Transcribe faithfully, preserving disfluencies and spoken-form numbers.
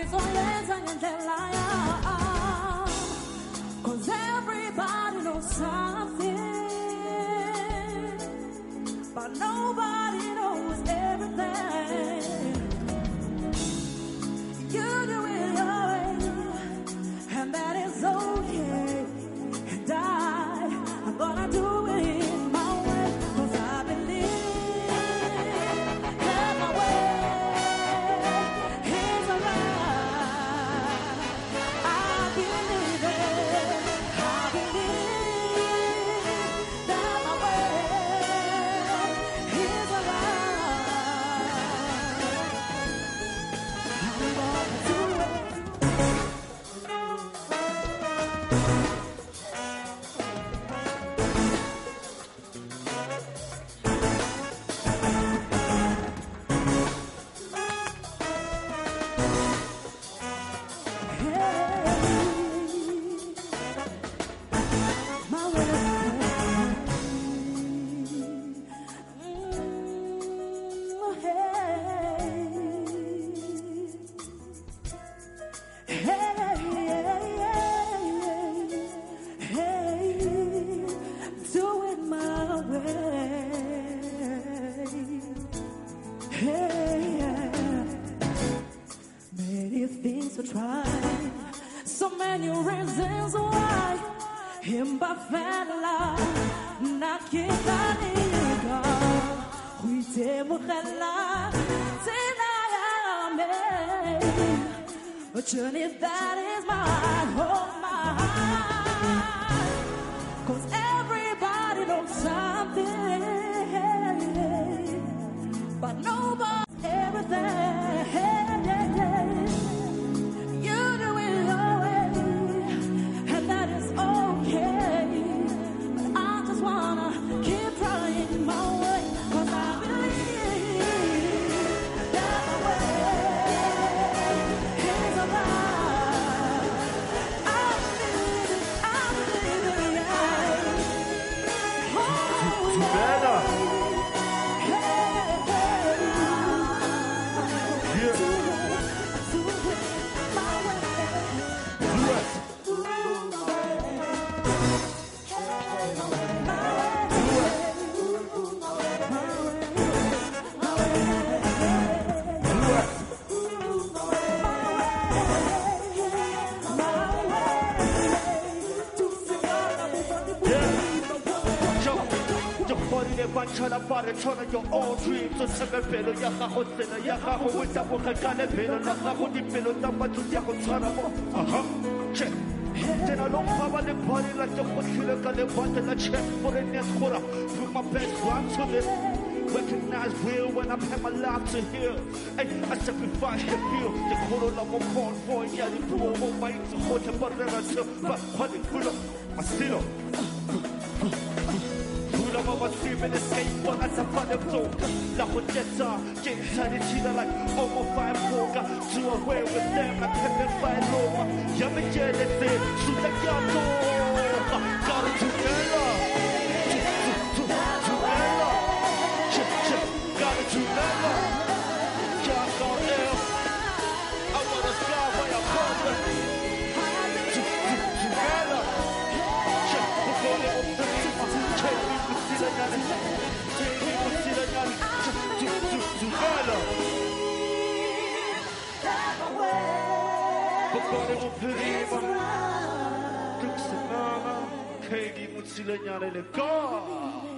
Cause everybody knows something, but nobody knows everything. You do it your way, and that is okay. And I, I'm gonna do it my way, cause I believe that my way is alright. I believe it. I believe that my way is alright. I'm gonna do it. My way. Do it my way. Many things to try, so many reasons why. Imbafela nakitaniga huite mukhalla tinayame a journey that is mine, oh mine. Cause everybody knows something, but nobody everything. You do it your way, and that is okay. But I just wanna keep trying my way, cause I believe that my way is alright. I believe it, I believe it, yeah. Oh, Together. yeah. Yeah. Do it my way. Do it. Trying to find it, turn your own dreams. So take a pillow, ya hago cena, ya hago with that book, I got a pillow, na hago di pillow, na matu ya go turn up. Uh-huh. Check. Then I don't cover the body like the hotel, got the button, a check for the next quarter. Put my best rhyme to this. Recognize real when I pay my life to heal. Hey, I sacrifice the feel. The quarter of my corn for yeah, the poor of my to hold the butter until but what it could have. I still. I'm screaming escape when I suffer the flow. La Hodetta, get tired of cheating like over five poker. Do away with them like heaven fight low. Yummy jealousy, shoot the gato. Got it together. Together. Got it together. Can't go there. I wanna fly where I'm from. Together. Before they open the Katie Mutsilenyane le go.